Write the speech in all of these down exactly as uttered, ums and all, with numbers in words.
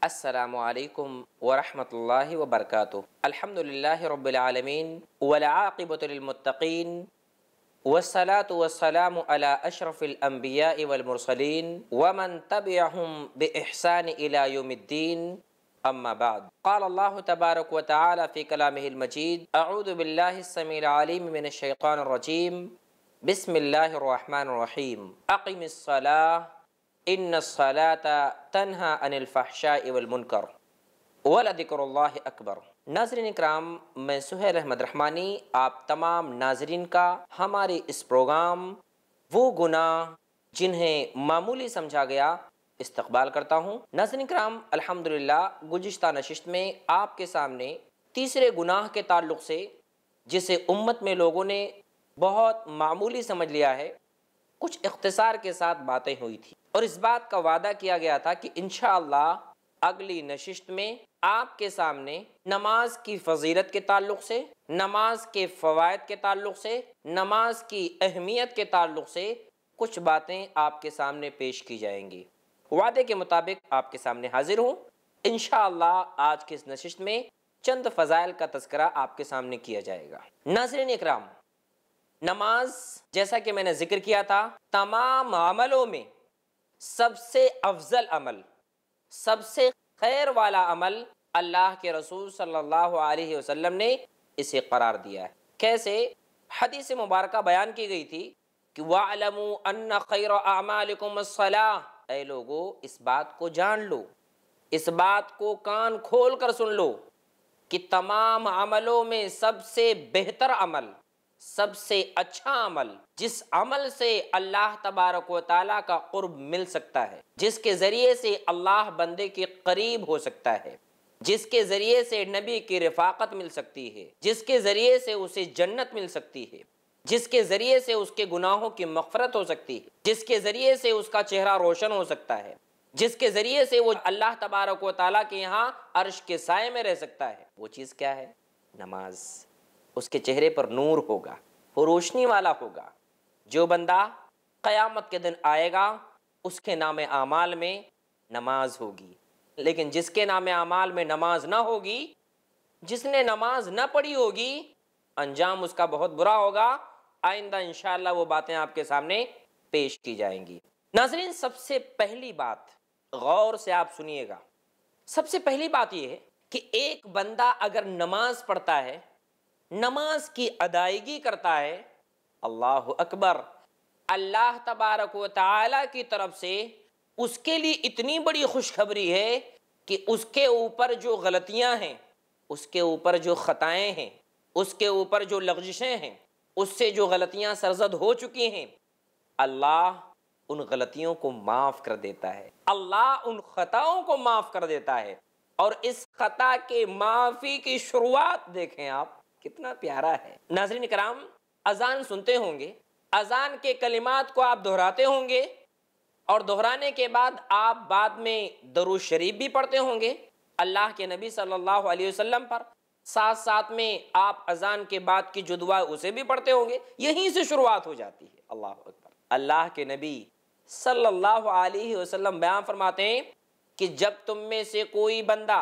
السلام علیکم ورحمۃ اللہ وبرکاتہ۔ الحمد للہ رب العالمین والعاقبۃ للمتقین والصلاة والسلام علی اشرف الانبیاء والمرسلین ومن تبعهم بإحسان الى یوم الدین، اما بعد۔ قال اللہ تبارک وتعالی فی کلامہ المجید، اعوذ باللہ السمیع العلیم من الشیطان الرجیم، بسم اللہ الرحمن الرحیم، اقم الصلاۃ ان الصلاۃ تنہی عن الفحشاء والمنکر ولذکر اللہ اکبر۔ ناظرین اکرام، میں سہیل احمد رحمانی آپ تمام ناظرین کا ہمارے اس پروگرام وہ گناہ جنہیں معمولی سمجھا گیا استقبال کرتا ہوں۔ ناظرین اکرام، الحمدللہ گزشتہ نشست میں آپ کے سامنے تیسرے گناہ کے تعلق سے، جسے امت میں لوگوں نے بہت معمولی سمجھ لیا ہے، کچھ اختصار کے ساتھ باتیں ہوئی تھی، اور اس بات کا وعدہ کیا گیا تھا کہ انشاءاللہ اگلی نشست میں آپ کے سامنے نماز کی فضیلت کے تعلق سے، نماز کے فوائد کے تعلق سے، نماز کی اہمیت کے تعلق سے کچھ باتیں آپ کے سامنے پیش کی جائیں گی۔ وعدے کے مطابق آپ کے سامنے حاضر ہوں۔ انشاءاللہ آج کی اس نشست میں چند فضائل کا تذکرہ آپ کے سامنے کیا جائے گا۔ ناظرین اکرام، نماز جیسا کہ میں نے ذکر کیا تھا، تمام عملوں میں سب سے افضل عمل، سب سے خیر والا عمل اللہ کے رسول صلی اللہ علیہ وسلم نے اسے قرار دیا ہے۔ کیسے؟ حدیث مبارکہ بیان کی گئی تھی کہ وَاعْلَمُوا أَنَّ خَيْرَ أَعْمَالِكُمُ الصَّلَاةُ، اے لوگو اس بات کو جان لو، اس بات کو کان کھول کر سن لو کہ تمام عملوں میں سب سے بہتر عمل، سب سے اچھا عمل، جس عمل سے اللہ تبارک و تعالیٰ کا قرب مل سکتا ہے، جس کے ذریعے سے اللہ بندے کے قریب ہو سکتا ہے، جس کے ذریعے سے نبی کی رفاقت مل سکتی ہے، جس کے ذریعے سے اسے جنت مل سکتی ہے، جس کے ذریعے سے اس کے گناہوں کی مغفرت ہو سکتی ہے، جس کے ذریعے سے اس کا چہرہ روشن ہو سکتا ہے، جس کے ذریعے سے وہ اللہ تبارک و تعالیٰ کے یہاں عرش کے سائے میں رہ سکتا ہے، وہ چیز کیا ہے؟ نماز۔ اس کے چہرے پر نور ہوگا، وہ روشنی والا ہوگا۔ جو بندہ قیامت کے دن آئے گا اس کے نام اعمال میں نماز ہوگی، لیکن جس کے نام اعمال میں نماز نہ ہوگی، جس نے نماز نہ پڑھی ہوگی، انجام اس کا بہت برا ہوگا۔ آئندہ انشاءاللہ وہ باتیں آپ کے سامنے پیش کی جائیں گی۔ ناظرین، سب سے پہلی بات غور سے آپ سنیے گا، سب سے پہلی بات یہ ہے کہ ایک بندہ اگر نماز پڑھتا ہے، نماز کی ادائیگی کرتا ہے، اللہ اکبر، اللہ تبارک و تعالی کی طرف سے اس کے لیے اتنی بڑی خوشخبری ہے کہ اس کے اوپر جو غلطیاں ہیں، اس کے اوپر جو خطائیں ہیں، اس کے اوپر جو لغزشیں ہیں، اس سے جو غلطیاں سرزد ہو چکی ہیں، اللہ ان غلطیوں کو معاف کر دیتا ہے، اللہ ان خطاؤں کو معاف کر دیتا ہے۔ اور اس خطا کے معافی کی شروعات دیکھیں آپ، کتنا پیارا ہے۔ ناظرین کرام، اذان سنتے ہوں گے، اذان کے کلمات کو آپ دہراتے ہوں گے، اور دہرانے کے بعد آپ بعد میں درود شریف بھی پڑھتے ہوں گے اللہ کے نبی صلی اللہ علیہ وسلم پر، ساتھ ساتھ میں آپ اذان کے بعد کی جو دعا اسے بھی پڑھتے ہوں گے۔ یہیں سے شروعات ہو جاتی ہے۔ اللہ اکبر۔ اللہ کے نبی صلی اللہ علیہ وسلم بیان فرماتے ہیں کہ جب تم میں سے کوئی بندہ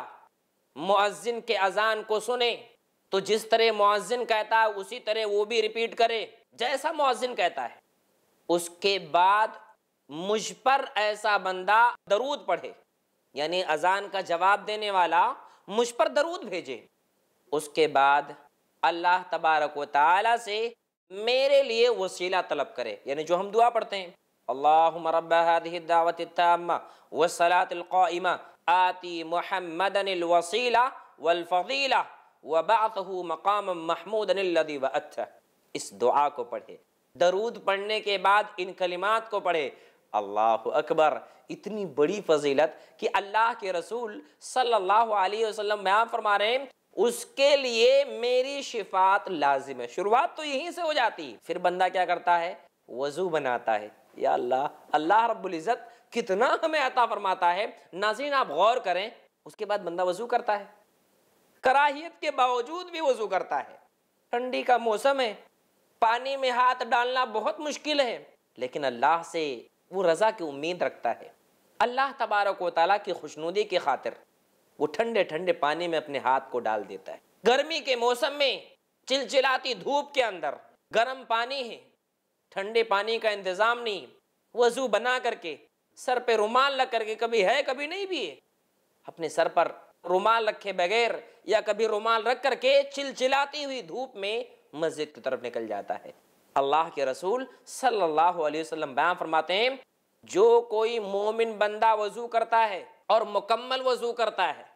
مؤذن کے اذان کو سنے تو جس طرح مؤذن کہتا ہے اسی طرح وہ بھی ریپیٹ کرے جیسا مؤذن کہتا ہے۔ اس کے بعد مجھ پر ایسا بندہ درود پڑھے، یعنی اذان کا جواب دینے والا مجھ پر درود بھیجے۔ اس کے بعد اللہ تبارک و تعالی سے میرے لیے وسیلہ طلب کرے، یعنی جو ہم دعا پڑھتے ہیں، اللہم رب هذه الدعوة التامة والصلاة القائمة آتی محمدا الوسیلہ والفضیلہ وبعثه مقاما محمودا الذی وعدتہ۔ اس دعا کو پڑھے، درود پڑھنے کے بعد ان کلمات کو پڑھے۔ اللہ اکبر، اتنی بڑی فضیلت کہ اللہ کے رسول صلی اللہ علیہ وسلم بیان فرما رہے ہیں اس کے لیے میری شفاعت لازم ہے۔ شروعات تو یہیں سے ہو جاتی ہے۔ پھر بندہ کیا کرتا ہے؟ وضو بناتا ہے۔ یا اللہ، اللہ رب العزت کتنا ہمیں عطا فرماتا ہے۔ ناظرین آپ غور کریں، اس کے بعد بندہ وضو کرتا ہے، کراہیت کے باوجود بھی وضو کرتا ہے۔ ٹھنڈی کا موسم ہے، پانی میں ہاتھ ڈالنا بہت مشکل ہے، لیکن اللہ سے وہ رضا کی امید رکھتا ہے، اللہ تبارک و تعالیٰ کی خوشنودی کی خاطر وہ ٹھنڈے ٹھنڈے پانی میں اپنے ہاتھ کو ڈال دیتا ہے. گرمی کے موسم میں چلچلاتی دھوپ کے اندر گرم پانی ہے، ٹھنڈے پانی کا انتظام نہیں، وضو بنا کر کے سر پہ رومال رکھ کر کے، کبھی ہے کبھی نہیں بھی ہے، اپنے سر پر رومال رکھے بغیر یا کبھی رومال رکھ کر کے چلچلاتی ہوئی دھوپ میں مسجد کی طرف نکل جاتا ہے. اللہ کے رسول صلی اللہ علیہ وسلم بیان فرماتے ہیں جو کوئی مومن بندہ وضو کرتا ہے اور مکمل وضو کرتا ہے،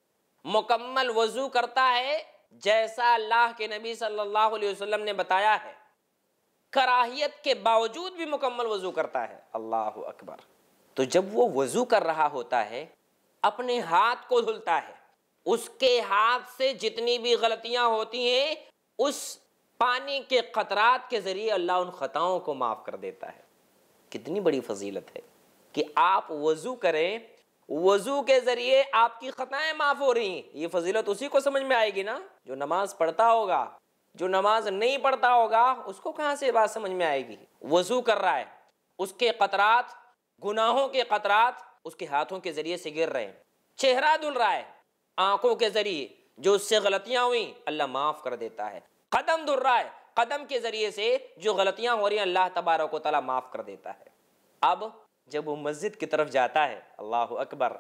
مکمل وضو کرتا ہے جیسا اللہ کے نبی صلی اللہ علیہ وسلم نے بتایا ہے، کراہیت کے باوجود بھی مکمل وضو کرتا ہے، اللہ اکبر. تو جب وہ وضو کر رہا ہوتا ہے اپنے ہاتھ کو دھلتا ہے، اس کے ہاتھ سے جتنی بھی غلطیاں ہوتی ہیں اس پانی کے قطرات کے ذریعے اللہ ان خطاؤں کو معاف کر دیتا ہے. کتنی بڑی فضیلت ہے کہ آپ وضو کریں، وضو کے ذریعے آپ کی خطائیں معاف ہو رہی ہیں. یہ فضیلت اسی کو سمجھ میں آئے گی نا جو نماز پڑھتا ہوگا. جو نماز نہیں پڑھتا ہوگا اس کو کہاں سے بات سمجھ میں آئے گی؟ وضو کر رہا ہے، اس کے قطرات، گناہوں کے قطرات اس کے ہاتھوں کے ذریعے سے گر رہے ہیں. چہرہ دھل رہا ہے، آنکھوں کے ذریعے جو اس سے غلطیاں ہوئیں اللہ معاف کر دیتا ہے. قدم دھل رہا ہے، قدم کے ذریعے سے جو غلطیاں ہو رہی ہیں اللہ تبارک و تعالیٰ معاف کر دیتا ہے. اب جب وہ مسجد کی طرف جاتا ہے، اللہ اکبر،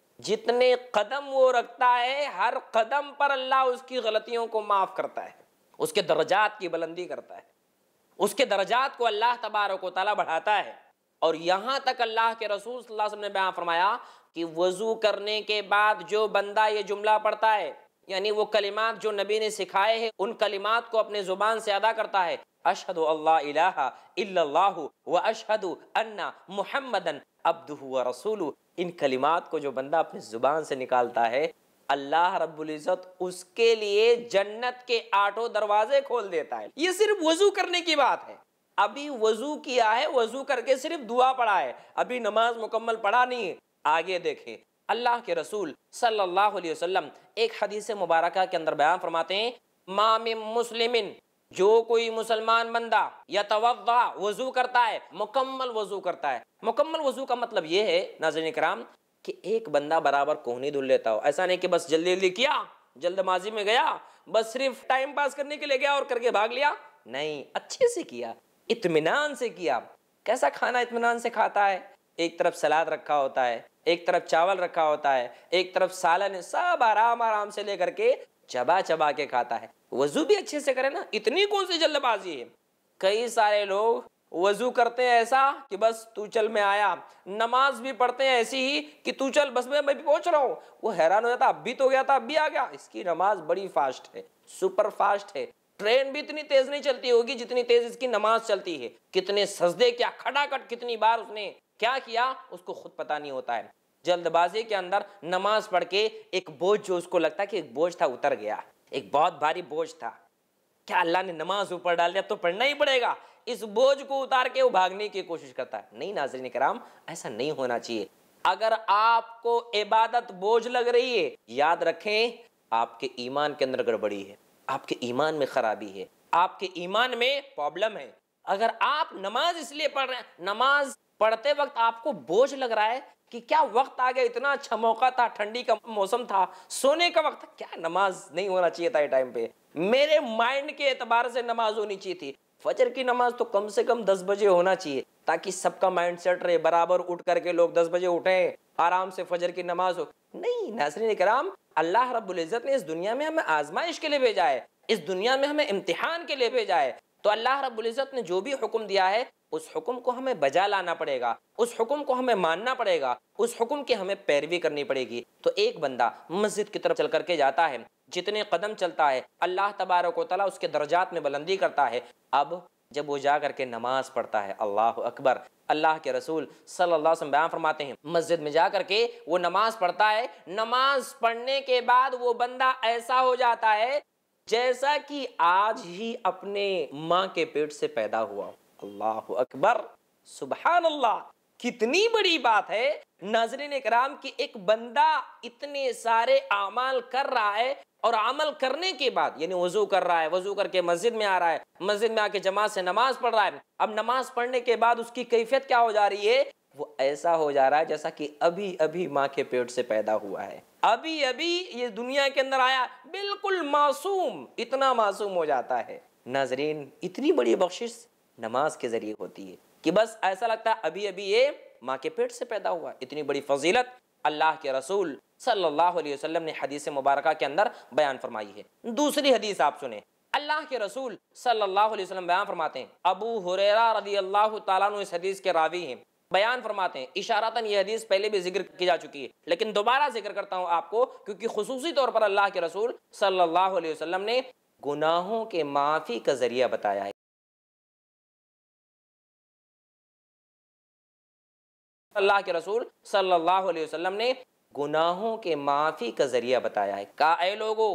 جتنے قدم وہ رکھتا ہے ہر قدم پر اللہ اس کی غلطیوں کو معاف کرتا ہے، اس کے درجات کی بلندی کرتا ہے، اس کے درجات کو اللہ تبارک و تعالیٰ بڑھاتا ہے. اور یہاں تک اللہ کے رسول صلی اللہ علیہ وسلم نے بیان فرمایا کہ وضو کرنے کے بعد جو بندہ یہ جملہ پڑھتا ہے، یعنی وہ کلمات جو نبی نے سکھائے ہیں ان کلمات کو اپنے زبان سے ادا کرتا ہے، اشہد اللہ الہ الا اللہ و اشہد ان محمدن عبدہ و رسولہ، ان کلمات کو جو بندہ اپنے زبان سے نکالتا ہے اللہ رب العزت اس کے لیے جنت کے آٹھوں دروازے کھول دیتا ہے. یہ صرف وضو کرنے کی بات ہے. ابھی وضو کیا ہے، وضو کر کے صرف دعا پڑھا ہے، ابھی نماز مکمل پڑھا نہیں ہے. آگے دیکھیں اللہ کے رسول صلی اللہ علیہ وسلم ایک حدیث مبارکہ کے اندر بیان فرماتے ہیں ما من مسلمن، جو کوئی مسلمان بندہ یتوضا وضو کرتا ہے، مکمل وضو کرتا ہے. مکمل وضو کا مطلب یہ ہے ناظرین کرام کہ ایک بندہ برابر کوہنی دھل لیتا ہو. ایسا نہیں کہ بس جلدی جلدی کیا، جلد بازی میں گیا، بس صرف ٹائم پاس کرنے کے لیے گیا اور کر کے بھاگ لیا. نہیں، اچھے سے کیا، اطمینان سے کیا. کیسا کھانا اطمینان سے کھاتا ہے؟ ایک طرف سلاد رکھا ہوتا ہے، ایک طرف چاول رکھا ہوتا ہے، ایک طرف سالن، سب آرام آرام سے لے کر کے چبا چبا کے کھاتا ہے. وضو بھی اچھے سے کرے نا، اتنی کون سی جلد بازی ہے؟ کئی سارے لوگ وضو کرتے ہیں ایسا کہ بس تو چل میں آیا، نماز بھی پڑھتے ہیں ایسی ہی کہ تو چل بس میں بھی پہنچ رہا ہوں. وہ حیران ہو جاتا اب بھی تو گیا تھا اب بھی آ گیا. اس کی نماز بڑی فاسٹ ہے، سپر فاسٹ ہے. ٹرین بھی اتنی تیز نہیں چلتی ہوگی جتنی تیز اس کی نماز چلتی ہے. کتنے سجدے کیا، کھڑا کٹ کتنی بار اس نے کیا کیا اس کو خود پتہ نہیں ہوتا ہے. جلد بازی کے اندر نماز پڑھ کے ایک بوجھ جو اس کو لگتا ہے کہ ایک بوجھ تھا اتر گیا، ایک بہت بھاری بوجھ تھا، کیا اللہ نے نماز اوپر ڈال دیا تو پڑھنا ہی پڑے گا، اس بوجھ کو اتار کے وہ بھاگنے کی کوشش کرتا ہے. نہیں ناظرین کرام، ایسا نہیں ہونا چاہیے. اگر آپ کو عبادت بوجھ لگ رہی ہے یاد رکھیں آپ کے ایمان کے اندر گڑبڑی ہے، آپ کے ایمان میں خرابی ہے، آپ کے ایمان میں پرابلم ہے. اگر آپ نماز اس لیے پڑھ رہے ہیں، نماز پڑھتے وقت آپ کو بوجھ لگ رہا ہے کہ کیا وقت آ گیا، اتنا اچھا موقع تھا، ٹھنڈی کا موسم تھا، سونے کا وقت تھا، کیا نماز نہیں ہونا چاہیے تھا یہ ٹائم پہ، میرے مائنڈ کے اعتبار سے نماز ہونی چاہیے تھی. فجر کی نماز تو کم سے کم دس بجے ہونا چاہیے تاکہ سب کا مائنڈ سیٹ رہے، برابر اٹھ کر کے لوگ دس بجے اٹھیں، آرام سے فجر کی نماز ہو. نہیں ناظرین کرام، اللہ رب العزت نے اس دنیا میں ہمیں آزمائش کے لیے بھیجا ہے، اس دنیا میں ہمیں امتحان کے لیے بھیجا ہے. تو اللہ رب العزت نے جو بھی حکم دیا ہے اس حکم کو ہمیں بجا لانا پڑے گا، اس حکم کو ہمیں ماننا پڑے گا، اس حکم کی ہمیں پیروی کرنی پڑے گی. تو ایک بندہ مسجد کی طرف چل کر کے جاتا ہے، جتنے قدم چلتا ہے اللہ تبارک و تعالیٰ اس کے درجات میں بلندی کرتا ہے. اب جب وہ جا کر کے نماز پڑھتا ہے، اللہ اکبر، اللہ کے رسول صلی اللہ علیہ وسلم بیان فرماتے ہیں مسجد میں جا کر کے وہ نماز پڑھتا ہے، نماز پڑھنے کے بعد وہ بندہ ایسا ہو جاتا ہے جیسا کہ آج ہی اپنے ماں کے پیٹ سے پیدا ہوا. اللہ اکبر، سبحان اللہ، کتنی بڑی بات ہے ناظرین اکرام کہ ایک بندہ اتنے سارے اعمال کر رہا ہے اور عمل کرنے کے بعد یعنی وضو کر رہا ہے، وضو کر کے مسجد میں آ رہا ہے، مسجد میں آ کے جماعت سے نماز پڑھ رہا ہے. اب نماز پڑھنے کے بعد اس کی کیفیت کیا ہو جا رہی ہے؟ وہ ایسا ہو جا رہا ہے جیسا کہ ابھی ابھی ماں کے پیٹ سے پیدا ہوا ہے. ابھی ابھی یہ دنیا کے اندر آیا، بالکل معصوم، اتنا معصوم ہو جاتا ہے۔ ناظرین، اتنی بڑی بخشش نماز کے ذریعے ہوتی ہے کہ بس ایسا لگتا ہے ابھی ابھی یہ ماں کے پیٹ سے پیدا ہوا۔ اتنی بڑی فضیلت اللہ کے رسول صلی اللہ علیہ وسلم نے حدیث مبارکہ کے اندر بیان فرمائی ہے۔ دوسری حدیث آپ سنیں، اللہ کے رسول صلی اللہ علیہ وسلم بیان فرماتے ہیں، ابو ہریرہ رضی اللہ تعالیٰ عنہ اس حدیث کے راوی ہیں، بیان فرماتے ہیں، اشارتاً یہ حدیث پہلے بھی ذکر کی جا چکی ہے لیکن دوبارہ ذکر کرتا ہوں آپ کو کیونکہ خصوصی طور پر اللہ کے رسول صلی اللہ علیہ وسلم نے گناہوں کے معافی کا ذریعہ بتایا ہے۔ اللہ کے رسول صلی اللہ علیہ وسلم نے گناہوں کے معافی کا ذریعہ بتایا ہے۔ کہا اے لوگو،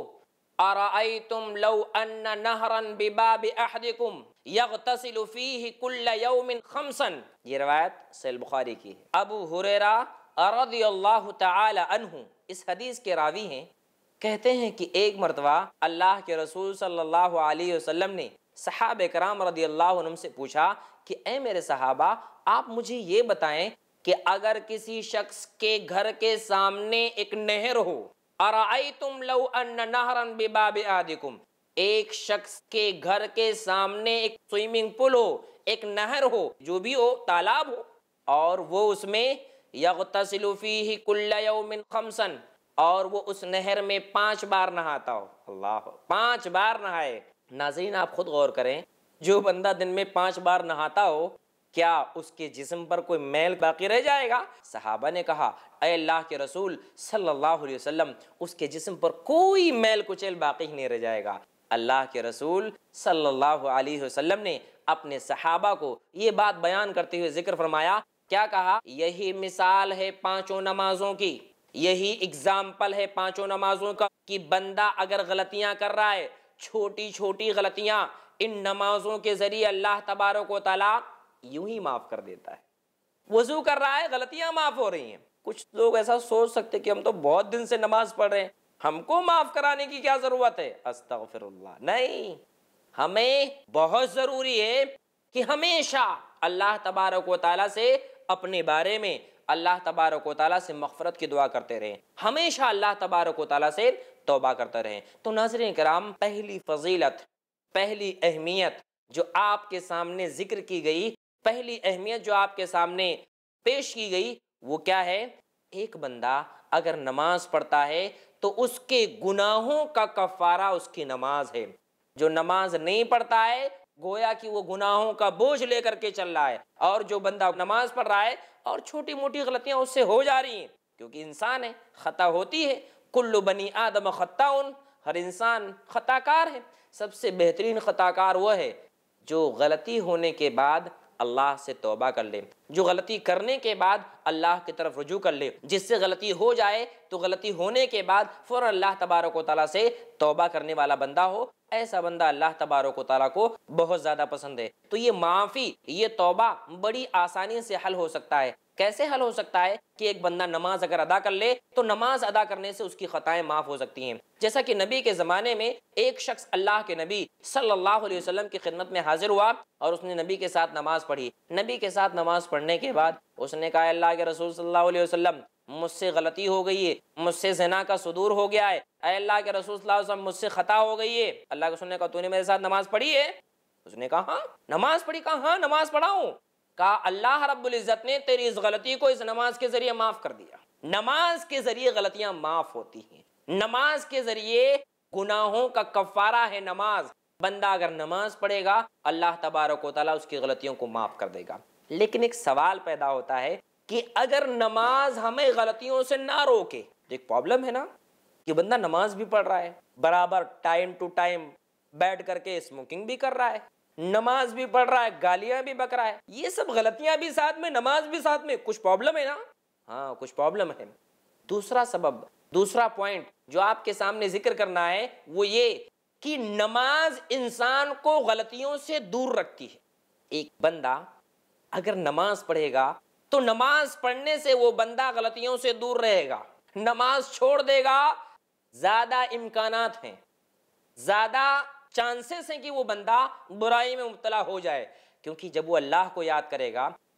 ارائیتم لو ان نہرا بباب احدکم یغتسل فیہ کل یوم خمسا، یہ روایت صحیح بخاری کی ہے۔ ابو ہریرہ رضی اللہ تعالی عنہ اس حدیث کے راوی ہیں، کہتے ہیں کہ ایک مرتبہ اللہ کے رسول صلی اللہ علیہ وسلم نے صحابہ کرام رضی اللہ عنہم سے پوچھا کہ اے میرے صحابہ، آپ مجھے یہ بتائیں کہ اگر کسی شخص کے گھر کے سامنے ایک نہر ہو، ارائیتم لو ان نہرا بباب احدکم، ایک شخص کے گھر کے سامنے ایک سوئمنگ پول ہو، ایک نہر ہو، جو بھی ہو، تالاب ہو، اور وہ اس میں یغتسل فیہ کل یوم خمسا، اور وہ اس نہر میں پانچ بار نہاتا ہو، اللہ، پانچ بار نہائے۔ ناظرین آپ خود غور کریں، جو بندہ دن میں پانچ بار نہاتا ہو، کیا اس کے جسم پر کوئی میل باقی رہ جائے گا؟ صحابہ نے کہا اے اللہ کے رسول صلی اللہ علیہ وسلم، اس کے جسم پر کوئی میل کچیل باقی نہیں رہ جائے گا۔ اللہ کے رسول صلی اللہ علیہ وسلم نے اپنے صحابہ کو یہ بات بیان کرتے ہوئے ذکر فرمایا، کیا کہا؟ یہی مثال ہے پانچوں نمازوں کی، یہی اگزامپل ہے پانچوں نمازوں کا کہ بندہ اگر غلطیاں کر رہا ہے، چھوٹی چھوٹی غلطیاں، ان نمازوں کے ذریعے اللہ تبارک و تعالیٰ یوں ہی معاف کر دیتا ہے۔ وضو کر رہا ہے، غلطیاں معاف ہو رہی ہیں۔ کچھ لوگ ایسا سوچ سکتے کہ ہم تو بہت دن سے نماز پڑھ رہے ہیں، ہم کو معاف کرانے کی کیا ضرورت ہے؟ استغفر اللہ، نہیں، ہمیں بہت ضروری ہے کہ ہمیشہ اللہ تبارک و تعالیٰ سے اپنے بارے میں اللہ تبارک و تعالیٰ سے مغفرت کی دعا کرتے رہیں، ہمیشہ اللہ تبارک و تعالیٰ سے توبہ کرتے رہیں۔ تو ناظرین کرام، پہلی فضیلت، پہلی اہمیت جو آپ کے سامنے ذکر کی گئی، پہلی اہمیت جو آپ کے سامنے پیش کی گئی، وہ کیا ہے؟ ایک بندہ اگر نماز پڑھتا ہے تو اس کے گناہوں کا کفارہ اس کی نماز ہے۔ جو نماز نہیں پڑھتا ہے گویا کہ وہ گناہوں کا بوجھ لے کر کے چل رہا ہے، اور جو بندہ نماز پڑھ رہا ہے اور چھوٹی موٹی غلطیاں اس سے ہو جا رہی ہیں، کیونکہ انسان ہے، خطا ہوتی ہے، کل بنی آدم خطاؤن، ہر انسان خطا کار ہے۔ سب سے بہترین خطا کار وہ ہے جو غلطی ہونے کے بعد اللہ سے توبہ کر لے، جو غلطی کرنے کے بعد اللہ کی طرف رجوع کر لے، جس سے غلطی ہو جائے تو غلطی ہونے کے بعد فوراً اللہ تبارک و تعالیٰ سے توبہ کرنے والا بندہ ہو، ایسا بندہ اللہ تبارک و تعالیٰ کو بہت زیادہ پسند ہے۔ تو یہ معافی، یہ توبہ بڑی آسانی سے حل ہو سکتا ہے۔ کیسے حل ہو سکتا ہے؟ کہ ایک بندہ نماز اگر ادا کر لے تو نماز ادا کرنے سے اس کی خطائیں معاف ہو سکتی ہیں۔ جیسا کہ نبی کے زمانے میں ایک شخص اللہ کے نبی صلی اللہ علیہ وسلم کی خدمت میں حاضر ہوا اور اس نے نبی کے ساتھ نماز پڑھی۔ نبی کے ساتھ نماز پڑھنے کے بعد اس نے کہا اللہ کے رسول صلی اللہ علیہ وسلم، مجھ سے غلطی ہو گئی ہے، مجھ سے زنا کا صدور ہو گیا ہے، اے اللہ کے رسول صلی اللہ علیہ وسلم مجھ سے خطا ہو گئی ہے۔ اللہ کے رسول نے کہا تو نے میرے ساتھ نماز پڑھی ہے؟ اس نے کہا ہاں نماز پڑھی۔ کہا ہاں نماز پڑھا ہوں۔ کہا اللہ رب العزت نے تیری اس غلطی کو اس نماز کے ذریعے معاف کر دیا۔ نماز کے ذریعے غلطیاں معاف ہوتی ہیں، نماز کے ذریعے گناہوں کا کفارہ ہے نماز۔ بندہ اگر نماز پڑھے گا اللہ تبارک و تعالیٰ اس کی غلطیوں کو معاف کر دے گا۔ لیکن ایک سوال پیدا ہوتا ہے کہ اگر نماز ہمیں غلطیوں سے نہ روکے، ایک پرابلم ہے نا کہ بندہ نماز بھی پڑھ رہا ہے، برابر ٹائم ٹو ٹائم بیٹھ کر کے اسموکنگ بھی کر رہا ہے، نماز بھی پڑھ رہا ہے، گالیاں بھی بک رہا ہے، یہ سب غلطیاں بھی ساتھ میں، نماز بھی ساتھ میں، کچھ پرابلم ہے نا؟ ہاں کچھ پرابلم ہے۔ دوسرا سبب، دوسرا پوائنٹ جو آپ کے سامنے ذکر کرنا ہے وہ یہ کہ نماز انسان کو غلطیوں سے دور رکھتی ہے۔ ایک بندہ اگر نماز پڑھے گا تو نماز پڑھنے سے وہ بندہ غلطیوں سے دور رہے گا۔ نماز چھوڑ دے گا، زیادہ امکانات ہیں، زیادہ چانسز ہیں کہ وہ بندہ برائی میں مبتلا ہو جائے، کیونکہ جب وہ اللہ کو یاد کرے گا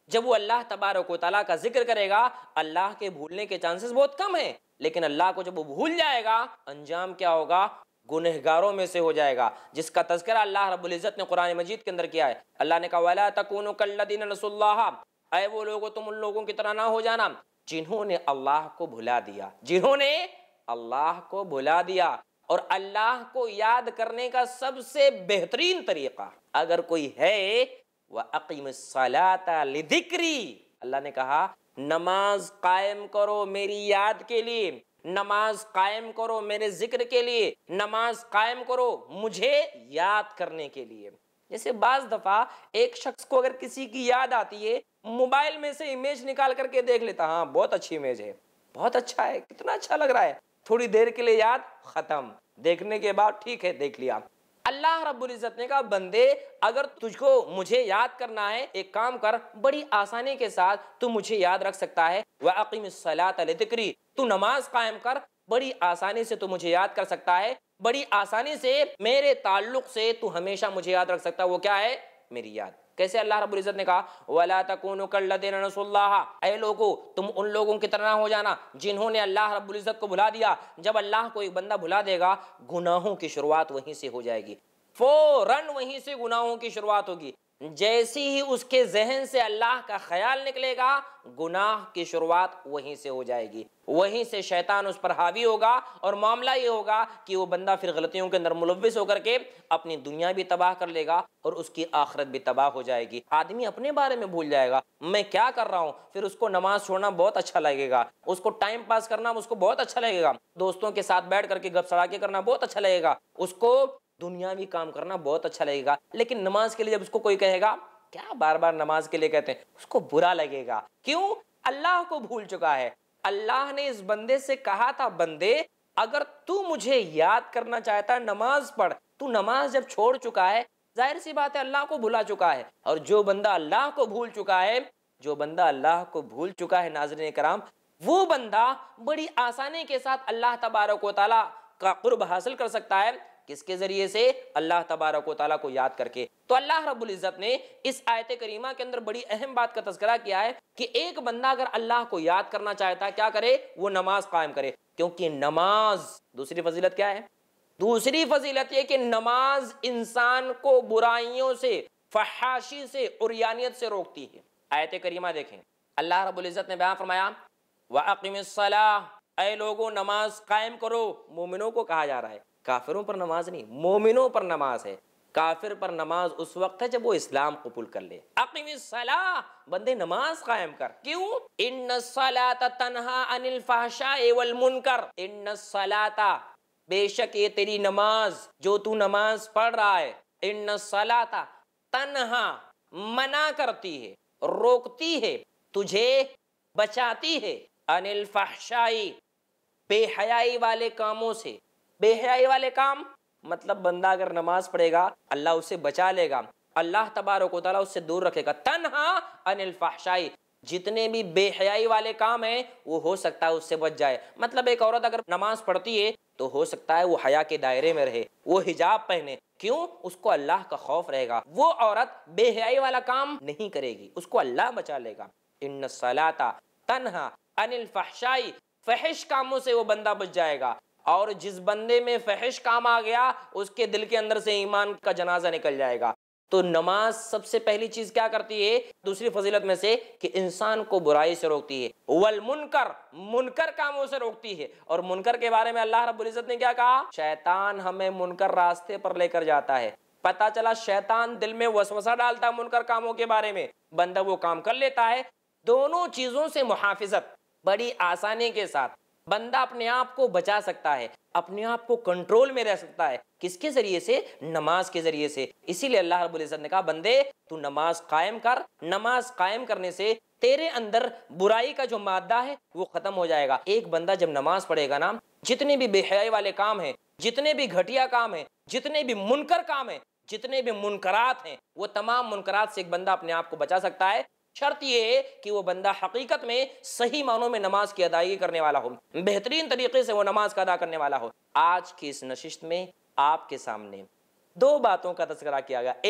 جب وہ اللہ تبارک و تعالیٰ کا ذکر کرے گا اللہ کے بھولنے کے چانسز بہت کم ہیں، لیکن اللہ کو جب وہ بھول جائے گا انجام کیا ہوگا؟ گنہگاروں میں سے ہو جائے گا، جس کا تذکرہ اللہ رب العزت نے قرآن مجید کے اندر کیا ہے۔ اللہ نے کہا وَلَا تَكُونُوا كَالَّذِينَ نَسُوا اللَّهَ، اے وہ لوگو تم ان لوگوں کی طرح نہ ہو جانا جنہوں نے اللہ کو بھلا دیا، جنہوں نے اللہ کو بھلا دیا۔ اور اللہ کو یاد کرنے کا سب سے بہترین طریقہ اگر کوئی ہے وَأَقِمِ الصَّلَاةَ لِذِكْرِي، اللہ نے کہا نماز قائم کرو میری یاد کے لیے، نماز قائم کرو میرے ذکر کے لیے، نماز قائم کرو مجھے یاد کرنے کے لیے۔ جیسے بعض دفعہ ایک شخص کو اگر کسی کی یاد آتی ہے موبائل میں سے امیج نکال کر کے دیکھ لیتا، ہاں بہت اچھی امیج ہے، بہت اچھا ہے، کتنا اچھا لگ رہا ہے، تھوڑی دیر کے لیے یاد ختم، دیکھنے کے بعد ٹھیک ہے دیکھ لیا۔ اللہ رب العزت نے کہا بندے اگر تجھ کو مجھے یاد کرنا ہے ایک کام کر، بڑی آسانی کے ساتھ تو مجھے یاد رکھ سکتا ہے، وَأَقِمِ الصَّلَاةَ لِذِكْرِي، تو نماز قائم کر، بڑی آسانی سے تو مجھے یاد کر سکتا ہے، بڑی آسانی سے میرے تعلق سے تو ہمیشہ مجھے یاد رکھ سکتا ہے، وہ کیا ہے؟ میری یاد۔ کیسے اللہ رب العزت نے کہا وَلَا تَكُونُوا كَالَّذِينَ نَسُوا اللَّهَ، اے لوگو تم ان لوگوں کی طرح نہ ہو جانا جنہوں نے اللہ رب العزت کو بھلا دیا۔ جب اللہ کو ایک بندہ بھلا دے گا گناہوں کی شروعات وہیں سے ہو جائے گی، فوراً وہیں سے گناہوں کی شروعات ہوگی۔ جیسی ہی اس کے ذہن سے اللہ کا خیال نکلے گا گناہ کی شروعات وہیں سے ہو جائے گی، وہیں سے شیطان اس پر حاوی ہوگا، اور معاملہ یہ ہوگا کہ وہ بندہ پھر غلطیوں کے اندر ملوث ہو کر کے اپنی دنیا بھی تباہ کر لے گا اور اس کی آخرت بھی تباہ ہو جائے گی۔ آدمی اپنے بارے میں بھول جائے گا میں کیا کر رہا ہوں، پھر اس کو نماز چھوڑنا بہت اچھا لگے گا، اس کو ٹائم پاس کرنا اس کو بہت اچھا لگے گا، دوستوں کے ساتھ بیٹھ کر کے گپ سڑاکے کرنا بہت اچھا لگے گا، اس کو دنیاوی کام کرنا بہت اچھا لگے گا۔ لیکن نماز کے لیے جب اس کو کوئی کہے گا کیا بار بار نماز کے لیے کہتے ہیں، اس کو برا لگے گا، کیوں؟ اللہ کو بھول چکا ہے۔ اللہ نے اس بندے سے کہا تھا بندے اگر تو مجھے یاد کرنا چاہتا ہے نماز پڑھ، تو نماز جب چھوڑ چکا ہے ظاہر سی بات ہے اللہ کو بھلا چکا ہے، اور جو بندہ اللہ کو بھول چکا ہے جو بندہ اللہ کو بھول چکا ہے ناظرین کرام، وہ بندہ بڑی آسانی کے ساتھ اللہ تبارک و تعالیٰ کا قرب حاصل کر سکتا ہے۔ کس کے ذریعے سے؟ اللہ تبارک و تعالیٰ کو یاد کر کے۔ تو اللہ رب العزت نے اس آیت کریمہ کے اندر بڑی اہم بات کا تذکرہ کیا ہے کہ ایک بندہ اگر اللہ کو یاد کرنا چاہتا ہے کیا کرے؟ وہ نماز قائم کرے، کیونکہ نماز دوسری فضیلت کیا ہے؟ دوسری فضیلت یہ کہ نماز انسان کو برائیوں سے، فحاشی سے، عریانیت سے روکتی ہے۔ آیت کریمہ دیکھیں، اللہ رب العزت نے بیان فرمایا وَأَقِمِ الصَّلَاةَ، اے لوگو نماز قائم کرو، مومنوں کو کہا جا رہا ہے، کافروں پر نماز نہیں، مومنوں پر نماز ہے۔ کافر پر نماز اس وقت ہے جب وہ اسلام قبول کر لے۔ اقیم الصلاۃ، بندے نماز قائم کر، کیوں؟ ان الصلاۃ تنہا عن الفحشاء والمنکر، ان الصلاۃ، بے شک یہ تیری نماز جو تو نماز پڑھ رہا ہے، ان الصلاۃ تنہا، منع کرتی ہے، روکتی ہے، تجھے بچاتی ہے، عن الفحشاء، بے حیائی والے کاموں سے۔ بے حیائی والے کام مطلب بندہ اگر نماز پڑھے گا اللہ اسے بچا لے گا، اللہ تبارک و تعالیٰ اس سے دور رکھے گا۔ تنہا عن الفحشاء، جتنے بھی بے حیائی والے کام ہیں وہ ہو سکتا ہے اس سے بچ جائے۔ مطلب ایک عورت اگر نماز پڑھتی ہے تو ہو سکتا ہے وہ حیا کے دائرے میں رہے، وہ حجاب پہنے، کیوں؟ اس کو اللہ کا خوف رہے گا، وہ عورت بے حیائی والا کام نہیں کرے گی، اس کو اللہ بچا لے گا۔ ان الصلاۃ تنہا عن الفحشاء، فحش کاموں سے وہ بندہ بچ جائے گا، اور جس بندے میں فحش کام آ گیا اس کے دل کے اندر سے ایمان کا جنازہ نکل جائے گا۔ تو نماز سب سے پہلی چیز کیا کرتی ہے دوسری فضیلت میں سے کہ انسان کو برائی سے روکتی ہے، والمنکر، منکر کاموں سے روکتی ہے۔ اور منکر کے بارے میں اللہ رب العزت نے کیا کہا؟ شیطان ہمیں منکر راستے پر لے کر جاتا ہے۔ پتہ چلا شیطان دل میں وسوسہ ڈالتا ہے منکر کاموں کے بارے میں، بندہ وہ کام کر لیتا ہے۔ دونوں چیزوں سے محافظت بڑی آسانی کے ساتھ بندہ اپنے آپ کو بچا سکتا ہے، اپنے آپ کو کنٹرول میں رہ سکتا ہے۔ کس کے ذریعے سے؟ نماز کے ذریعے سے۔ اسی لیے اللہ رب العزت نے کہا بندے تو نماز قائم کر، نماز قائم کرنے سے تیرے اندر برائی کا جو مادہ ہے وہ ختم ہو جائے گا۔ ایک بندہ جب نماز پڑھے گا نا، جتنے بھی بے حیائی والے کام ہیں، جتنے بھی گھٹیا کام ہیں، جتنے بھی منکر کام ہیں، جتنے بھی منکرات ہیں، وہ تمام منکرات سے ایک بندہ اپنے آپ کو بچا سکتا ہے۔ شرط یہ ہے کہ وہ بندہ حقیقت میں صحیح معنوں میں نماز کی ادائیگی کرنے والا ہو، بہترین طریقے سے وہ نماز کا ادا کرنے والا ہو۔ آج کی اس نشست میں آپ کے سامنے دو باتوں کا تذکرہ کیا گیا۔ ایک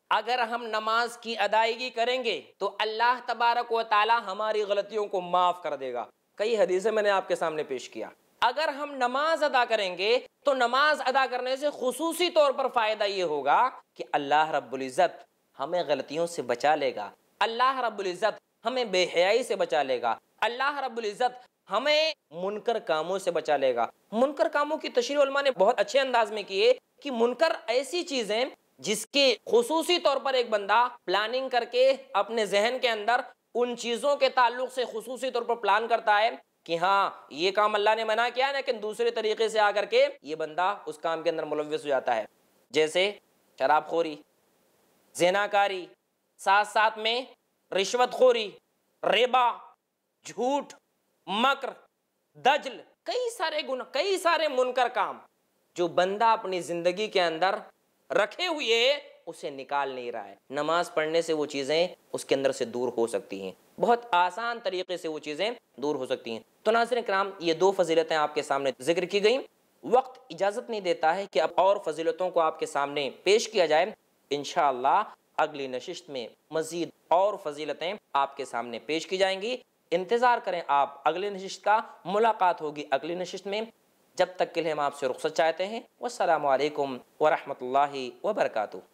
اگر ہم نماز کی ادائیگی کریں گے تو اللہ تبارک و تعالی ہماری غلطیوں کو معاف کر دے گا. کئی حدیثیں میں نے آپ کے سامنے پیش کیا. اگر ہم نماز ادا کریں گے تو نماز ادا کرنے سے خصوصی طور پر فائدہ یہ ہوگا کہ اللہ رب العزت ہمیں غلطیوں سے بچا لے گا. اللہ رب العزت ہمیں بے حیائی سے بچا لے گا. اللہ رب العزت ہمیں منکر کاموں سے بچا لے گا. منکر کاموں کی تشریح علماء نے بہت اچھے انداز میں کی ہے کہ منکر ایسی چیزیں جس کے خصوصی طور پر ایک بندہ پلاننگ کر کے اپنے ذہن کے اندر ان چیزوں کے تعلق سے خصوصی طور پر پلان کرتا ہے کہ ہاں یہ کام اللہ نے منع کیا ہے لیکن دوسرے طریقے سے آ کر کے یہ بندہ اس کام کے اندر ملوث ہو جاتا ہے. جیسے شراب خوری، زنا کاری، ساتھ ساتھ میں رشوت خوری، ربا، جھوٹ، مکر، دجل، کئی سارے گناہ، کئی سارے منکر کام جو بندہ اپنی زندگی کے اندر رکھے ہوئے اسے نکال نہیں رہا ہے. نماز پڑھنے سے وہ چیزیں اس کے اندر سے دور ہو سکتی ہیں، بہت آسان طریقے سے وہ چیزیں دور ہو سکتی ہیں. تو ناظرین کرام، یہ دو فضیلتیں آپ کے سامنے ذکر کی گئیں. وقت اجازت نہیں دیتا ہے کہ اب اور فضیلتوں کو آپ کے سامنے پیش کیا جائے. انشاءاللہ اگلی نشست میں مزید اور فضیلتیں آپ کے سامنے پیش کی جائیں گی. انتظار کریں آپ اگلی نشست کا. ملاقات ہوگی اگلی نشست میں. جب تک کے لیے ہم آپ سے رخصت چاہتے ہیں. والسلام علیکم ورحمۃ اللہ وبرکاتہ.